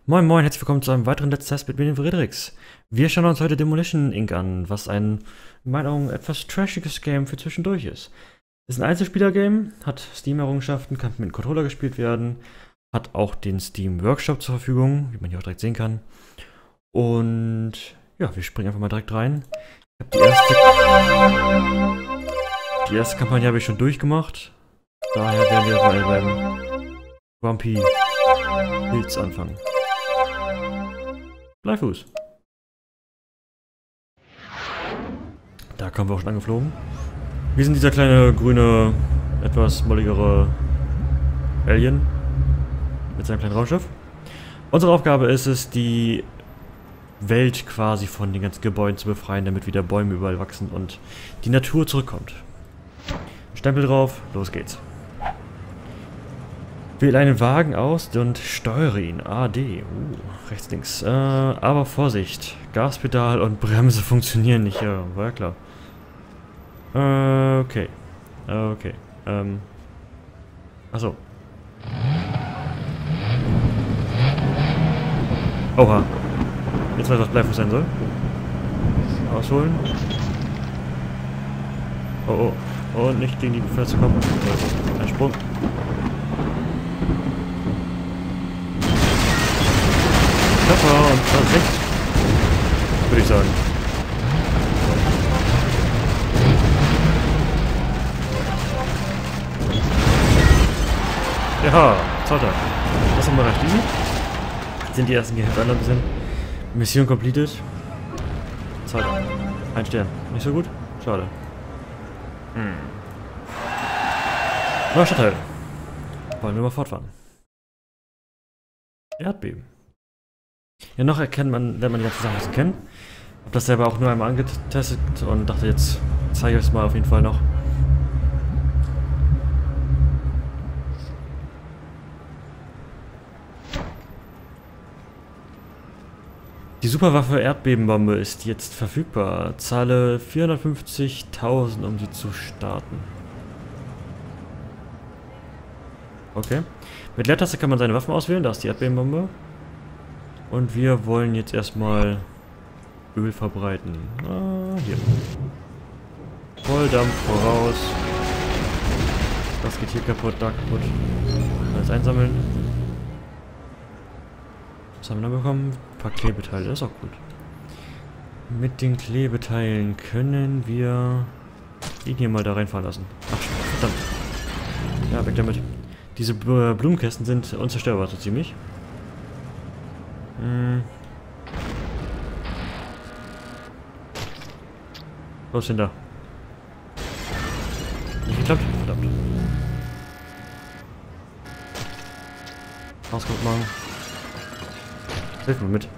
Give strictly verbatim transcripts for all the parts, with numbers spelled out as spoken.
Moin Moin, herzlich willkommen zu einem weiteren Let's Test mit mir, dem Fredericks. Wir schauen uns heute Demolition Inc an, was ein, in meinen Augen, etwas trashiges Game für zwischendurch ist. Es ist ein Einzelspieler-Game, hat Steam-Errungenschaften, kann mit dem Controller gespielt werden, hat auch den Steam Workshop zur Verfügung, wie man hier auch direkt sehen kann. Und ja, wir springen einfach mal direkt rein. Ich hab die erste, die erste Kampagne habe ich schon durchgemacht, daher werden wir mal beim Grumpy Pilz anfangen. Bleifuß. Da kommen wir auch schon angeflogen. Wir sind dieser kleine, grüne, etwas molligere Alien mit seinem kleinen Raumschiff. Unsere Aufgabe ist es, die Welt quasi von den ganzen Gebäuden zu befreien, damit wieder Bäume überall wachsen und die Natur zurückkommt. Stempel drauf, los geht's. Wähle einen Wagen aus und steuere ihn. A, D. Uh, rechts, links. Äh, aber Vorsicht. Gaspedal und Bremse funktionieren nicht. Ja, war ja klar. Äh, okay. Okay. Ähm. Achso. Oha. Jetzt weiß ich, was Bleifuß sein soll. Ausholen. Oh, oh. Und nicht gegen die Pflanze kommen. Ein Sprung. Treffer und versenkt, würde ich sagen. Ja, Zotter. Das haben wir recht easy. Sind die ersten Gehälter ein bisschen. Mission completed. Zotter. Ein Stern. Nicht so gut? Schade. Hm. Neuer Stadtteil. Wollen wir mal fortfahren. Erdbeben. Ja, noch erkennt man, lernt man die ganze Sache ein bisschen kennen. Hab das selber auch nur einmal angetestet und dachte, jetzt zeige ich euch es mal auf jeden Fall noch. Die Superwaffe Erdbebenbombe ist jetzt verfügbar. Zahle vierhundertfünfzigtausend, um sie zu starten. Okay. Mit Leertaste kann man seine Waffen auswählen, da ist die Erdbebenbombe. Und wir wollen jetzt erstmal Öl verbreiten. Ah, hier. Volldampf voraus. Das geht hier kaputt, da kaputt. Alles einsammeln. Was haben wir dann bekommen? Ein paar Klebeteile, das ist auch gut. Mit den Klebeteilen können wir ihn hier mal da reinfahren lassen. Ach, verdammt. Ja, weg damit. Diese Blumenkästen sind unzerstörbar, so ziemlich. Hm. Los hin da. Nicht geklappt? Verdammt. Ausguck machen. Hilf mir mit.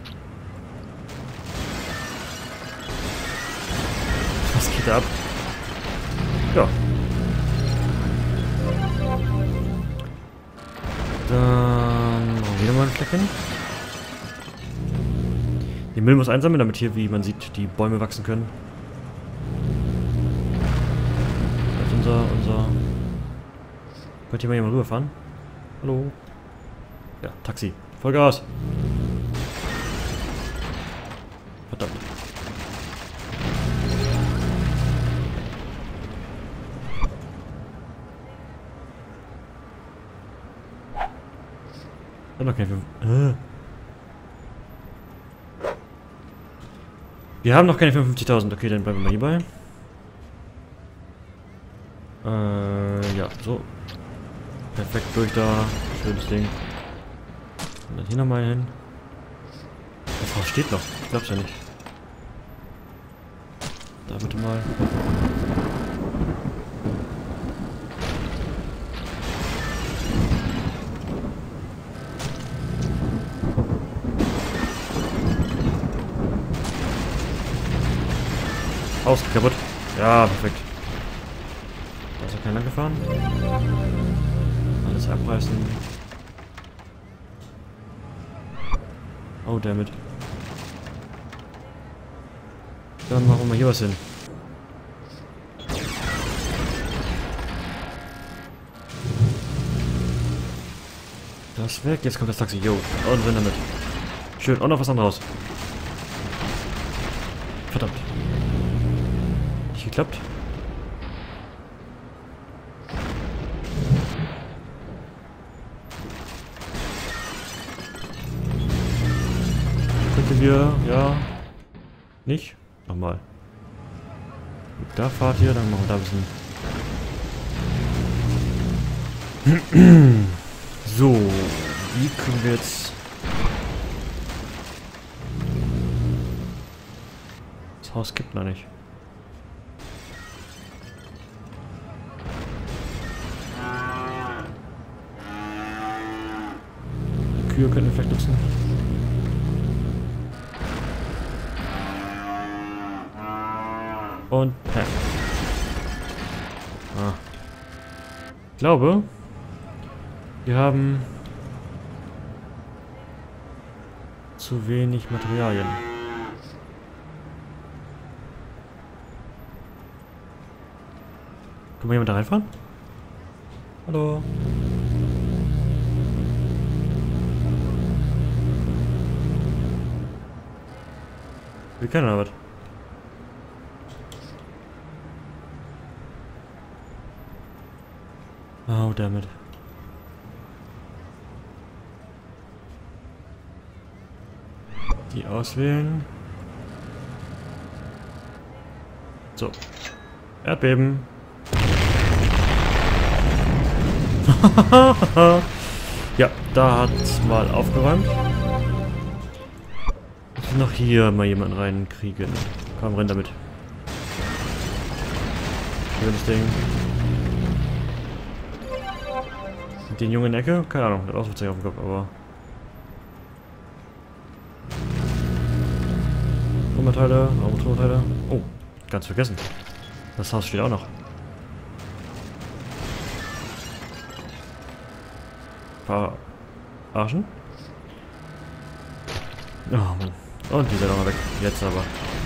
Was geht da ab? Ja. Dann machen wir wieder mal ein Fleckchen. Den Müll muss einsammeln, damit hier, wie man sieht, die Bäume wachsen können. Das ist unser, unser... Könnt ihr mal jemand rüberfahren? Hallo? Ja, Taxi. Vollgas! Verdammt. Dann noch kein... Äh. Wir haben noch keine fünfundfünfzigtausend. Okay, dann bleiben wir mal hierbei. Äh, ja, so. Perfekt durch da. Schönes Ding. Und dann hier nochmal hin. Das Haus steht noch. Ich glaub's ja nicht. Da bitte mal. Haus kaputt. Ja, perfekt. Da ist ja kein lang gefahren. Alles abreißen. Oh, damit. Dann machen wir mal hier was hin. Das weg. Jetzt kommt das Taxi. Jo. Und sind damit. Schön. Und noch was anderes. Verdammt. Nicht geklappt. Könnten wir, ja. Nicht? Nochmal. Da fahrt ihr, dann machen wir da ein bisschen. So, wie können wir jetzt. Das Haus gibt noch nicht. Kühe könnten wir vielleicht nutzen. Und Pep. Ah. Ich glaube, wir haben zu wenig Materialien. Kann mal jemand da reinfahren? Hallo? Will keiner was? Oh, damit. Die auswählen. So. Erdbeben. Ja, da hat's mal aufgeräumt. Ich will noch hier mal jemanden reinkriegen. Komm, renn damit. Schönes Ding. Mit den jungen Ecke? Keine Ahnung, der Ausrufezeichen auf dem Kopf, aber. Trümmerteile, Trümmerteile. Oh, ganz vergessen. Das Haus steht auch noch. Verarschen? Oh Mann. Und die sind auch noch weg. Jetzt aber.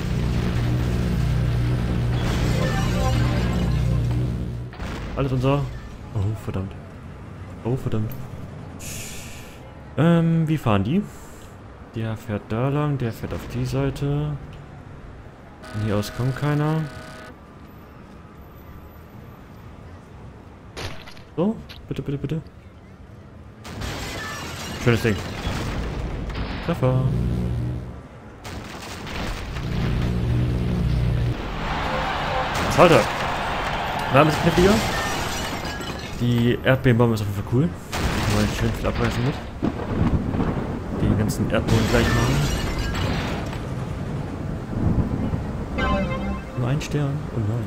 Alles unser. Oh, verdammt. Oh, verdammt. Ähm, wie fahren die? Der fährt da lang, der fährt auf die Seite. Von hier aus kommt keiner. So, bitte, bitte, bitte. Schönes Ding. Treffer. Was Alter? Wir haben es kniffiger. Die Erdbebenbombe ist auf jeden Fall cool. Wir wollen schön viel abreißen mit. Den ganzen Erdboden gleich machen. Nur ein Stern? Oh nein.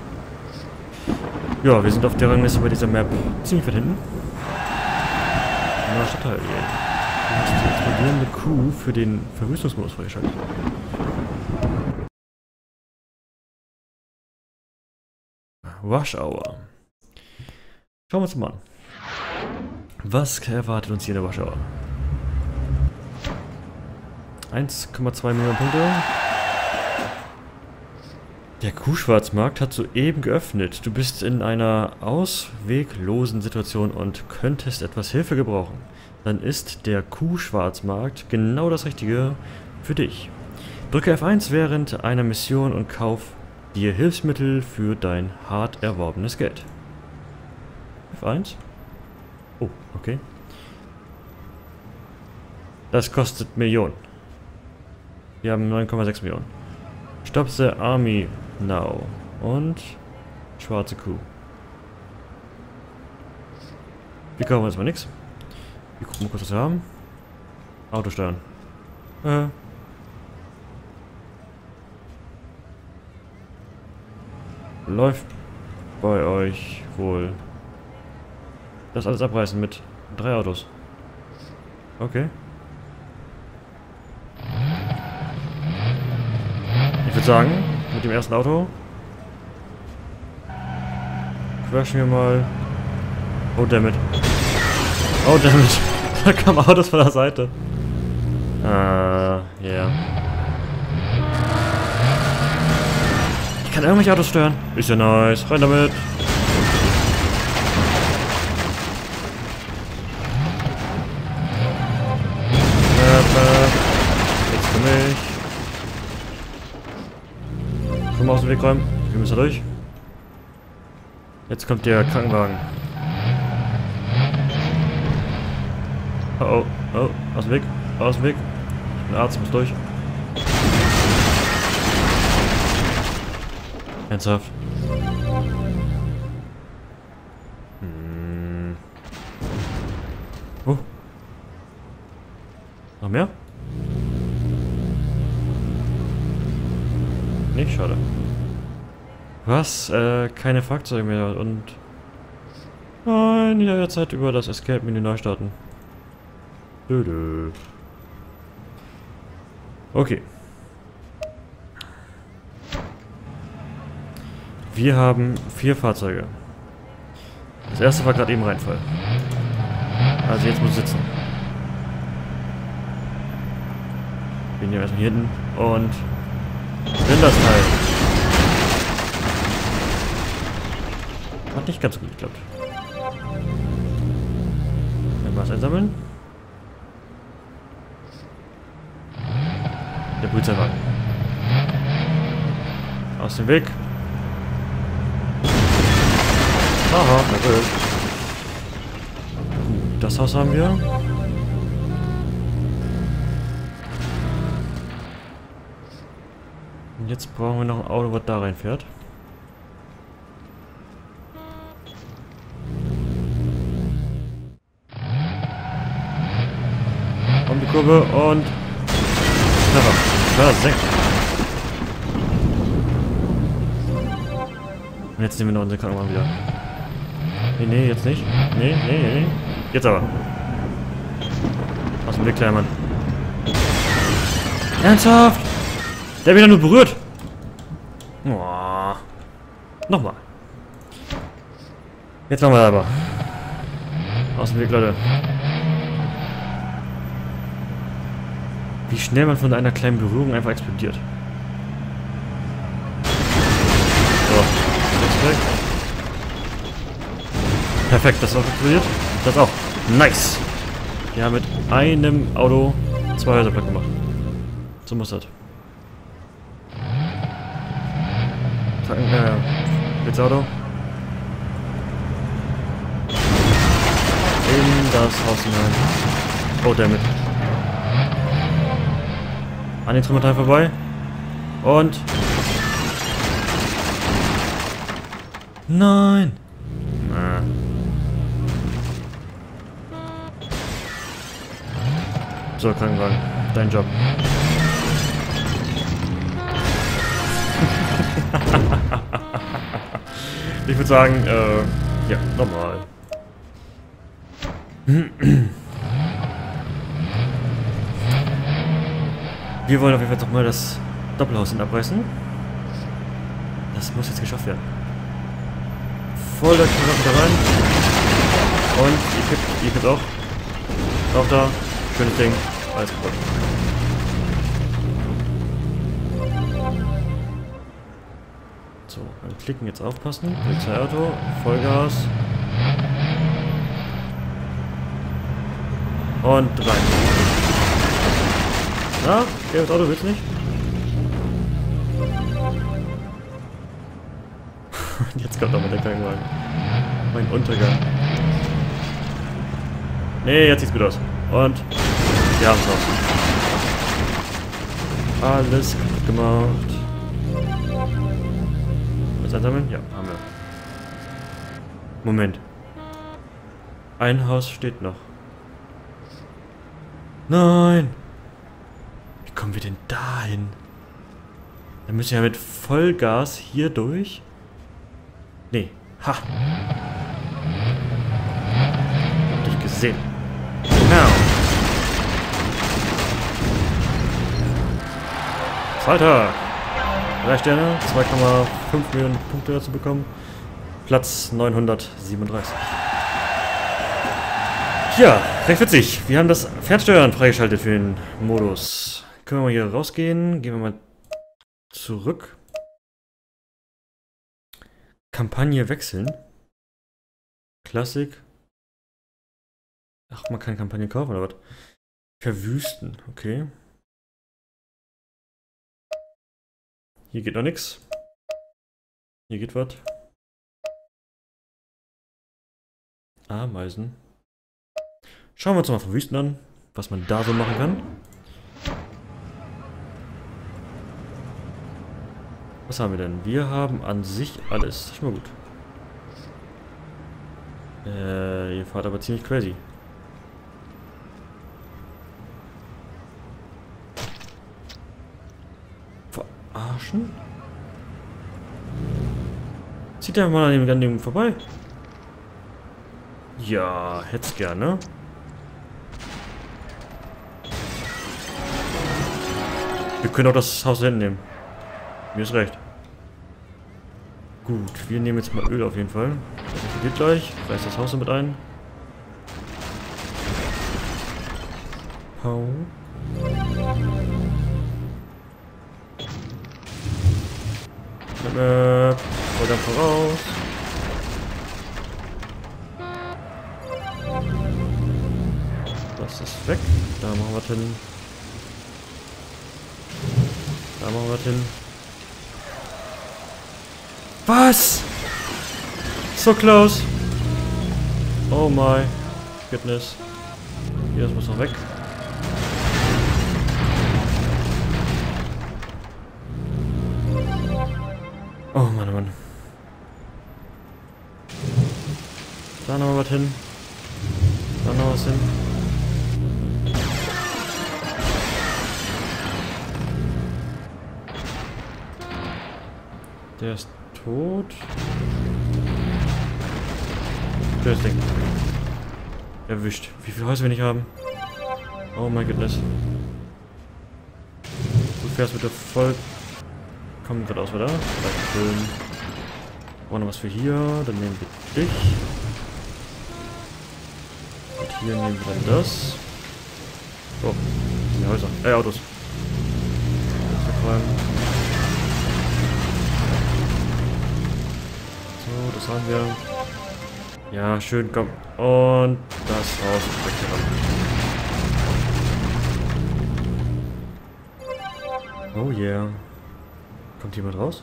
Ja, wir sind auf der Rangliste bei dieser Map ziemlich weit hinten. Neuer Stadtteil. Du hast die explodierende Kuh für den Verwüstungsmodus freigeschaltet. Rush Hour. Schauen wir uns mal an. Was erwartet uns hier in der Rush Hour? eins Komma zwei Millionen Punkte. Der Kuhschwarzmarkt hat soeben geöffnet. Du bist in einer ausweglosen Situation und könntest etwas Hilfe gebrauchen. Dann ist der Kuhschwarzmarkt genau das Richtige für dich. Drücke F eins während einer Mission und kauf dir Hilfsmittel für dein hart erworbenes Geld. F eins? Oh, okay. Das kostet Millionen. Wir haben neun Komma sechs Millionen. Stop the Army now. Und schwarze Kuh. Wir kaufen jetzt mal nichts. Wir gucken mal kurz, was wir haben. Autosteuern. Äh. Läuft bei euch wohl. Das alles abreißen mit drei Autos. Okay. Ich würde sagen, mit dem ersten Auto crashen wir mal. Oh dammit. Oh dammit. Da kamen Autos von der Seite. Ah, ja. Yeah. Ich kann irgendwelche Autos steuern. Ist ja nice. Rein damit. Für mich. Schon mal aus dem Weg räumen. Wir müssen da durch. Jetzt kommt der Krankenwagen. Oh oh, oh, aus dem Weg, aus dem Weg. Ich bin Arzt, muss durch. Ernsthaft. Hm. Oh. Noch mehr? Nicht, schade. Was? Äh, keine Fahrzeuge mehr und... Nein, jederzeit über das Escape-Menü neu starten. Dödö. Okay. Wir haben vier Fahrzeuge. Das erste war gerade eben Reinfall. Also jetzt muss ich sitzen. Wir nehmen erstmal hier hinten und nimm das Teil. Hat nicht ganz so gut geklappt. Dann was einsammeln. Der Polizeiwagen. Aus dem Weg. Aha, na gut. Das Haus haben wir. Und jetzt brauchen wir noch ein Auto, was da reinfährt. Um die Kurve und... Treffer. Versenkt. Und jetzt nehmen wir noch unsere Krankenwagen wieder. Nee, nee, jetzt nicht. Nee, nee, nee, nee. Jetzt aber. Aus dem Weg, kleiner Mann. Ernsthaft? Der hat mich doch nur berührt. Oh. Nochmal. Jetzt machen wir aber. Aus dem Weg, Leute. Wie schnell man von einer kleinen Berührung einfach explodiert. So. Jetzt weg. Perfekt, das auch explodiert. Das auch. Nice. Wir haben mit einem Auto zwei Häuser platt gemacht. So muss das. Tanken, äh, jetzt Auto. In das Haus hinein. Oh, damit. An den Trümmerteil vorbei. Und... Nein! Na. So, Krankenwagen. Dein Job. Ich würde sagen, äh... ja, normal. Wir wollen auf jeden Fall doch mal das Doppelhaus abreißen. Das muss jetzt geschafft werden. Voll der Knochen da rein. Und ihr kippt, ihr kippt auch. Drauf da. Schönes Ding. Alles kaputt. So, beim Klicken jetzt aufpassen. Polizeiauto. Vollgas. Und rein. Na, gelbes Auto willst du nicht? Jetzt kommt nochmal der Krankenwagen. Mein Untergang. Nee, jetzt sieht's gut aus. Und wir haben's noch. Alles kaputt gemacht. Willst du einsammeln? Ja, haben wir. Moment. Ein Haus steht noch. Nein! Wie kommen wir denn dahin? Dann müssen wir ja mit Vollgas hier durch. Nee. Ha! Hab dich gesehen. Genau. Zweiter. Drei Sterne. zwei Komma fünf Millionen Punkte dazu bekommen. Platz neunhundertsiebenunddreißig. Ja, recht witzig. Wir haben das Fernsteuern freigeschaltet für den Modus. Können wir mal hier rausgehen. Gehen wir mal zurück. Kampagne wechseln. Klassik. Ach, man kann Kampagne kaufen oder was? Verwüsten, okay. Hier geht noch nichts. Hier geht was. Ameisen. Schauen wir uns mal von Wüsten an, was man da so machen kann. Was haben wir denn? Wir haben an sich alles. Das ist mal gut. Äh, ihr fahrt aber ziemlich crazy. Verarschen? Zieht der mal an dem, an dem vorbei? Ja, hätt's gerne. Wir können auch das Haus hinten nehmen. Mir ist recht. Gut, wir nehmen jetzt mal Öl auf jeden Fall. Das geht gleich. Reiß das Haus damit ein. Hau. Äh, Volldampf voraus. Das ist weg. Da machen wir was hin. Da machen wir was hin. Was? So close. Oh my goodness. Hier, das muss noch weg. Oh Mann, oh Mann. Da noch was hin. Da noch was hin. Der ist tot. Das Ding. Erwischt. Wie viele Häuser wir nicht haben? Oh my goodness. Du fährst mit der voll. Kommen gerade aus, oder? Schön. Brauchen wir was für hier. Dann nehmen wir dich. Und hier nehmen wir dann das. Oh, die Häuser. Äh, Autos. Das wegräumen. So, das haben wir. Ja, schön, komm. Und das Haus ist weg hier ran. Oh yeah. Kommt jemand raus?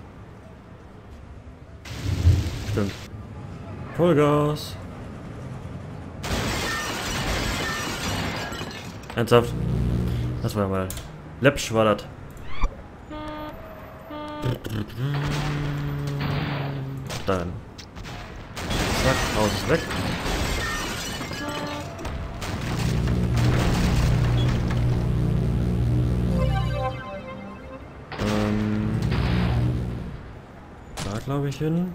Stimmt. Vollgas. Ernsthaft? Das war ja mal läppsch, war das. Dann. Zack, Haus ist weg. Ähm. Da glaube ich hin.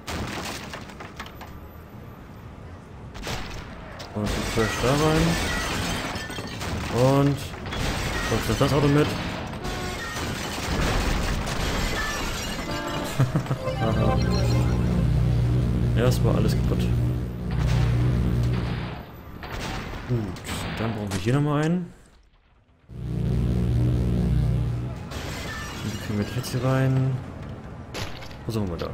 Und die Crash da rein. Und sonst ist das Auto mit. Erstmal alles kaputt. Gut, dann brauchen wir hier nochmal einen. Und wie kriegen wir das jetzt hier rein? Versuchen wir da.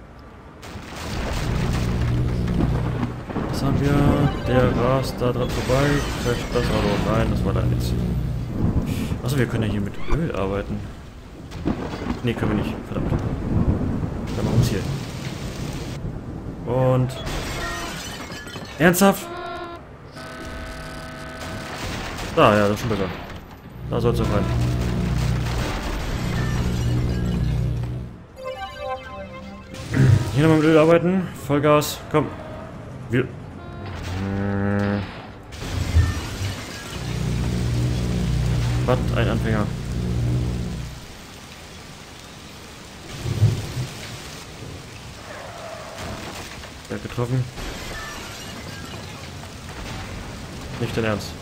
Das haben wir. Der rast da dran vorbei. Crasht das Auto. Nein, das war da jetzt. Achso, wir können ja hier mit Öl arbeiten. Ne, können wir nicht. Verdammt. Dann machen wir es hier. Und... Ernsthaft? Da, ja, das ist schon besser. Da soll es auch rein. Hier nochmal mit Öl arbeiten. Vollgas. Komm. Wir... Hm. Was ein Anfänger. Der hat getroffen. Nicht dein Ernst.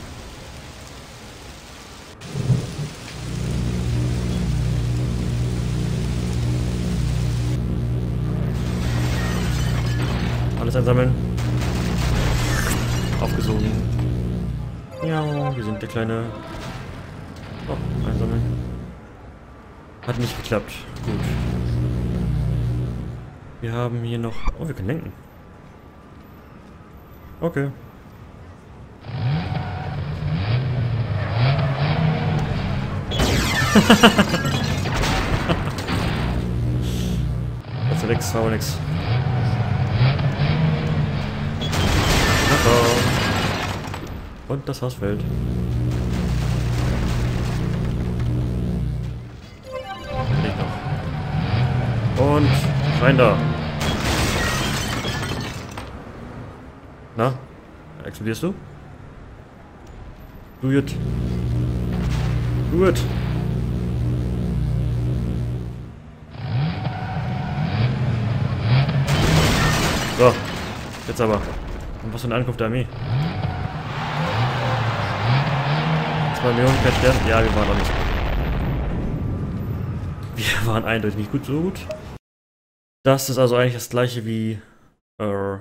Alles einsammeln. Aufgesogen. Ja, wir sind der kleine... Oh, einsammeln. Hat nicht geklappt. Gut. Wir haben hier noch... Oh, wir können lenken. Okay. Fredericks, war aber nix. Und das Haus fällt. Nicht noch. Und rein da. Na? Explodierst du? Do it. Do it. So. Jetzt aber. Und was für eine Ankunft der Armee? zwei Millionen, kein Stern. Ja, wir waren auch nicht so gut. Wir waren eindeutig nicht gut, so gut. Das ist also eigentlich das gleiche wie äh,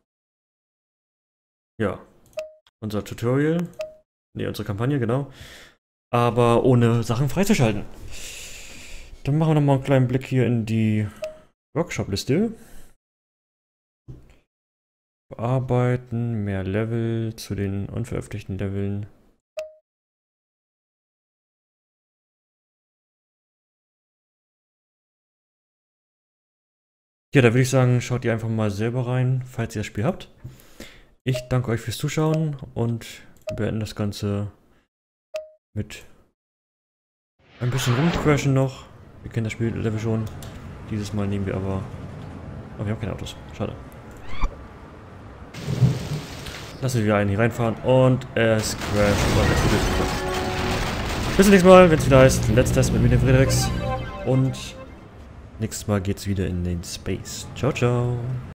ja, unser Tutorial. Ne, unsere Kampagne, genau. Aber ohne Sachen freizuschalten. Dann machen wir nochmal einen kleinen Blick hier in die Workshop-Liste. Bearbeiten, mehr Level zu den unveröffentlichten Leveln. Ja, da würde ich sagen, schaut ihr einfach mal selber rein, falls ihr das Spiel habt. Ich danke euch fürs Zuschauen und wir beenden das Ganze mit ein bisschen rumcrashen noch. Wir kennen das Spiellevel schon. Dieses Mal nehmen wir aber... Oh, wir haben keine Autos. Schade. Lassen wir wieder einen hier reinfahren und es crasht. Bis zum nächsten Mal, wenn es wieder heißt Let's Test mit mir, den Fredericks. Und nächstes Mal geht's wieder in den Space. Ciao, ciao.